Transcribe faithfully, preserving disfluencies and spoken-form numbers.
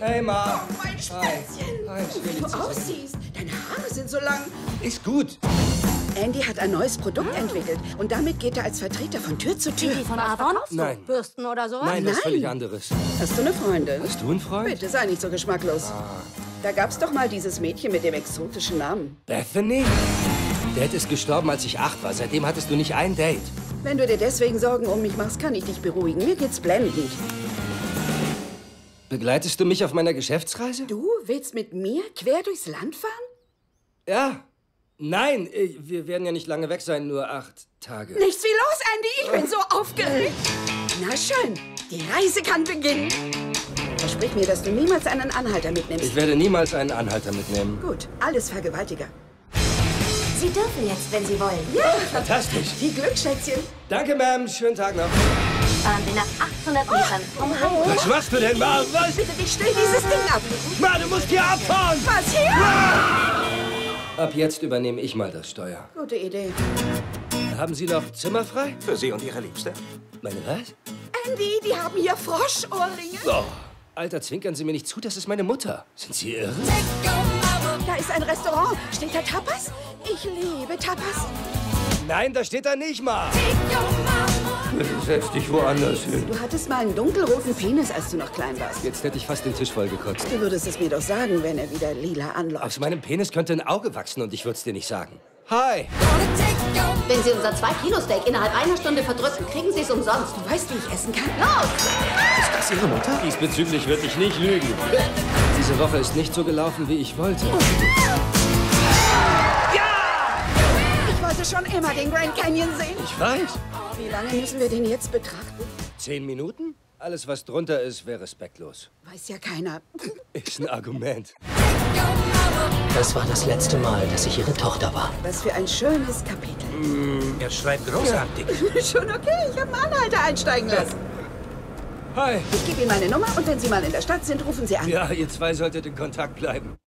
Hey, Ma. Oh, mein Spätzchen. Hi. Hi, Wie du aussiehst. Deine Haare sind so lang. Ist gut. Andy hat ein neues Produkt entwickelt und damit geht er als Vertreter von Tür zu Tür. Die von Avon? Nein. Bürsten oder so? Nein, das ist Nein. völlig anderes. Hast du eine Freundin? Hast du einen Freund? Bitte, sei nicht so geschmacklos. Da gab's doch mal dieses Mädchen mit dem exotischen Namen. Bethany? Dad ist gestorben, als ich acht war. Seitdem hattest du nicht ein Date. Wenn du dir deswegen Sorgen um mich machst, kann ich dich beruhigen. Mir geht's blendend. Begleitest du mich auf meiner Geschäftsreise? Du willst mit mir quer durchs Land fahren? Ja. Nein, äh, wir werden ja nicht lange weg sein, nur acht Tage. Nichts wie los, Andy. Ich bin so aufgeregt. Na schön, die Reise kann beginnen. Versprich mir, dass du niemals einen Anhalter mitnimmst. Ich werde niemals einen Anhalter mitnehmen. Gut, alles Vergewaltiger. Sie dürfen jetzt, wenn Sie wollen. Ja, Fantastisch. viel Glück, Schätzchen. Danke, Ma'am. Schönen Tag noch. Fahren Sie nach achthundert Metern um Hamburg. Was machst du denn, Ma? Was? Bitte dich still dieses Ding ab. Ma, du musst hier abfahren! Was hier? Ab jetzt übernehme ich mal das Steuer. Gute Idee. Haben Sie noch Zimmer frei? Für Sie und Ihre Liebste? Meine was? Andy, die haben hier Froschohrringe. Oh, Alter, zwinkern Sie mir nicht zu, das ist meine Mutter. Sind Sie irre? Da ist ein Restaurant. Steht da Tapas? Ich liebe Tapas. Nein, da steht da nicht mal. Setz dich woanders hin. Du hattest mal einen dunkelroten Penis, als du noch klein warst. Jetzt hätte ich fast den Tisch voll gekotzt. Du würdest es mir doch sagen, wenn er wieder lila anläuft. Aus meinem Penis könnte ein Auge wachsen und ich würde es dir nicht sagen. Hi. Wenn Sie unser zwei Kilo Steak innerhalb einer Stunde verdrücken, kriegen Sie es umsonst. Du weißt, wie ich essen kann. Los! Ist das Ihre Mutter? Diesbezüglich würde ich nicht lügen. Diese Woche ist nicht so gelaufen, wie ich wollte. Ich wollte schon immer den Grand Canyon sehen. Ich weiß. Wie lange müssen wir den jetzt betrachten? Zehn Minuten? Alles, was drunter ist, wäre respektlos. Weiß ja keiner. Ist ein Argument. Das war das letzte Mal, dass ich ihre Tochter war. Was für ein schönes Kapitel. Er schreibt großartig. Schon okay, ich habe einen Anhalter einsteigen lassen. Hi. Ich gebe Ihnen meine Nummer und wenn Sie mal in der Stadt sind, rufen Sie an. Ja, ihr zwei solltet in Kontakt bleiben.